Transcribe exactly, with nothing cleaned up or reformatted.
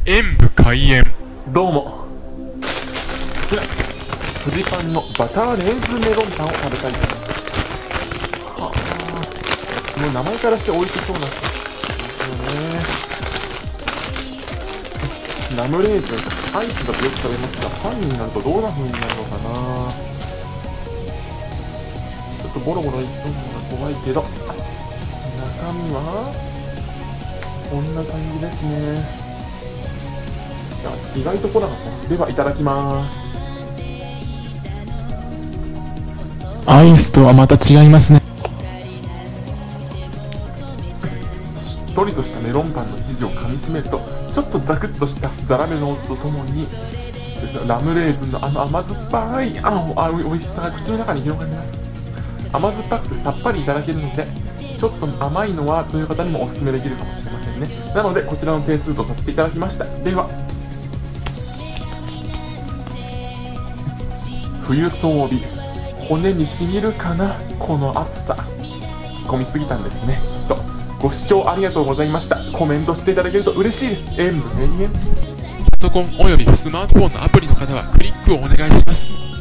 演武開演。 どうも。こちらフジパンのバターレーズンメロンパンを食べたいと思います。はあ、もう名前からして美味しそうなですよね。ラムレーズンアイスだとよく食べますが、パンになるとどんな風になるのかな。ちょっとボロボロいきそうなのが怖いけど、中身はこんな感じですね。意外と来なかった。では、いただきます。 アイスとはまた違いますね。 しっとりとしたメロンパンの生地を噛みしめると、ちょっとザクッとしたザラメの音とともにラムレーズンのあの甘酸っぱいあんあおいしさが口の中に広がります。甘酸っぱくてさっぱりいただけるので、ちょっと甘いのはという方にもおすすめできるかもしれませんね。なのでこちらの点数とさせていただきました。では、冬装備、骨にしみるかな、この暑さ。着込みすぎたんですね、きっと。ご視聴ありがとうございました。コメントしていただけると嬉しいです。演武閉園。 パソコンおよびスマートフォンのアプリの方はクリックをお願いします。